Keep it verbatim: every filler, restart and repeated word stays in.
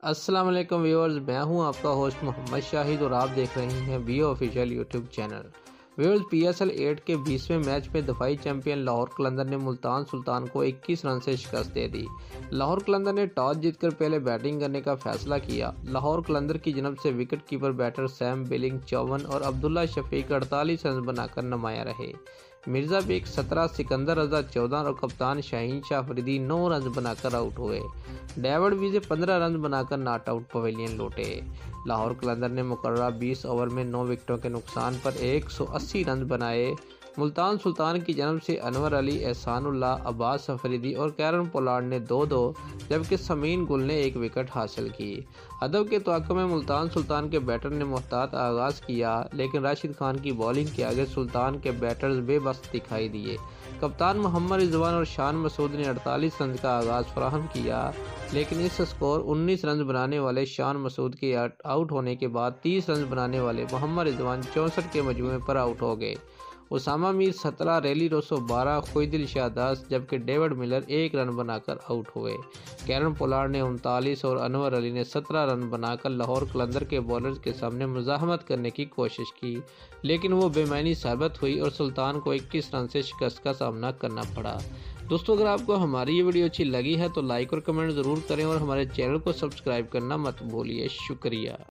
अस्सलाम वालेकुम व्यूअर्स, मैं हूं आपका होस्ट मोहम्मद शाहिद और आप देख रहे हैं we official YouTube channel. Viewers, PSL eight के बीसवें मैच में दफाई चैंपियन लाहौर कलंदर ने मुल्तान सुल्तान को इक्कीस रन से शिकस्त दे दी। लाहौर कलंदर ने टॉस जीतकर पहले बैटिंग करने का फैसला किया। लाहौर कलंदर की जनब से wicket keeper batter Sam Billing चौवन और अब्दुल्ला शफीक अड़तालीस रन बनाकर नुमाया रहे। मिर्जा बेग सत्रह, सिकंदर रजा चौदह और कप्तान शाहीन शाह अफरीदी नौ रन बनाकर आउट हुए। डेविड विजे पंद्रह रन बनाकर नॉट आउट पवेलियन लौटे। लाहौर कलंदर ने मुकर्रर बीस ओवर में नौ विकेटों के नुकसान पर एक सौ अस्सी रन बनाए। मुल्तान सुल्तान की जन्म से अनवर अली, एहसानुल्लाह, अब्बास अफरीदी और कैरन पोलार्ड ने दो दो जबकि समीन गुल ने एक विकेट हासिल की। अदब के तवक्को में मुल्तान सुल्तान के बैटर ने मुहतात आगाज़ किया, लेकिन राशिद खान की बॉलिंग के आगे सुल्तान के बैटर्स बेबस दिखाई दिए। कप्तान मोहम्मद रिजवान और शान मसूद ने अड़तालीस रन का आगाज़ फराहम किया, लेकिन इस स्कोर उन्नीस रन बनाने वाले शान मसूद के आउट होने के बाद तीस रन बनाने वाले मोहम्मद रिजवान चौंसठ के मजमूए पर आउट हो गए। उसामा मीर सत्रह, रेली रोसो बारह, खुईदिल शाह दस जबकि डेविड मिलर एक रन बनाकर आउट हुए। कैरन पोलार्ड ने उनतालीस और अनवर अली ने सत्रह रन बनाकर लाहौर कलंदर के बॉलर्स के सामने मुजाहमत करने की कोशिश की, लेकिन वो बेमानी साबित हुई और सुल्तान को इक्कीस रन से शिकस्त का सामना करना पड़ा। दोस्तों, अगर आपको हमारी ये वीडियो अच्छी लगी है तो लाइक और कमेंट ज़रूर करें और हमारे चैनल को सब्सक्राइब करना मत भूलिए। शुक्रिया।